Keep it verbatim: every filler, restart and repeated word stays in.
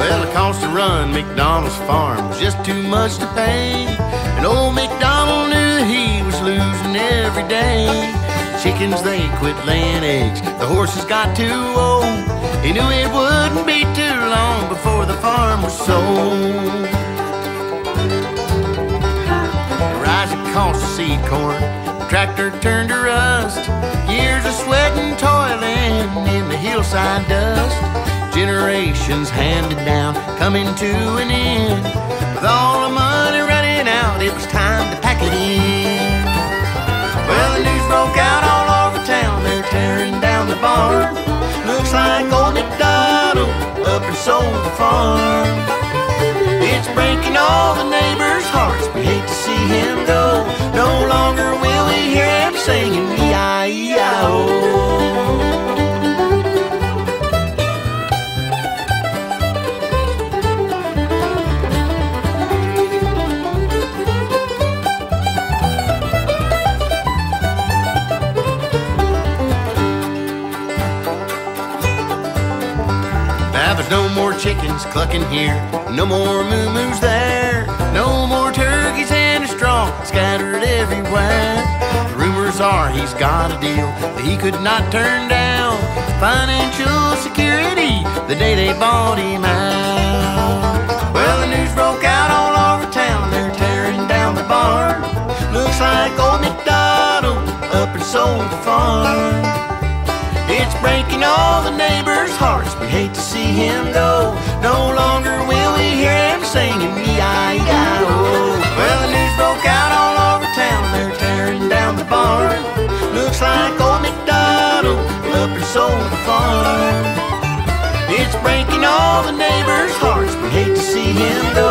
Well, the cost to run McDonald's farm was just too much to pay, and old McDonald knew he was losing every day. Chickens, they quit laying eggs, the horses got too old. He knew it wouldn't be too long before the farm was sold. The rising cost of seed corn, the tractor turned to rust. Years of sweat and toiling in the hillside dust. Generations handed down, coming to an end. With all the money running out, it was time to pack it in. Well, the news broke out all over town, they're tearing down the barn. Looks like old McDonald up and sold the farm. It's breaking all the neighbors' hearts, we hate to see him go. No longer will we hear him singing E I E I O. Now there's no more chickens clucking here, no more moo-moos there, no more turkeys in a straw scattered everywhere. The rumors are he's got a deal that he could not turn down, financial security the day they bought him out. Well, the news broke out all over town, they're tearing down the barn. Looks like old McDonald up and sold the farm. It's breaking all the neighbors' hearts, we hate to see him go. No longer will we hear him singing E I E I O. Well, the news broke out all over town, they're tearing down the barn. Looks like old McDonald up and sold the farm. It's breaking all the neighbors' hearts, we hate to see him go.